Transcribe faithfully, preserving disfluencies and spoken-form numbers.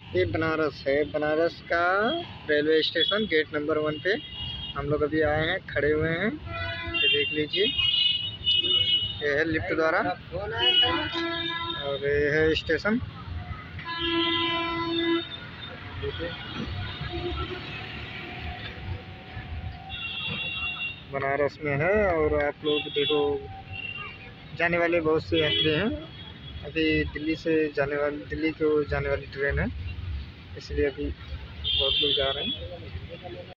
ये बनारस है, बनारस का railway station gate number one पे हम लोग अभी आए हैं, खड़े हुए हैं। ये देख लीजिए, ये है लिफ्ट द्वारा और ये है स्टेशन। बनारस में है और आप लोग देखो, जाने वाले बहुत से यात्री हैं। अभी दिल्ली से जाने वाली दिल्ली को जाने वाली ट्रेन है, इसलिए अभी बहुत लोग जा रहे हैं।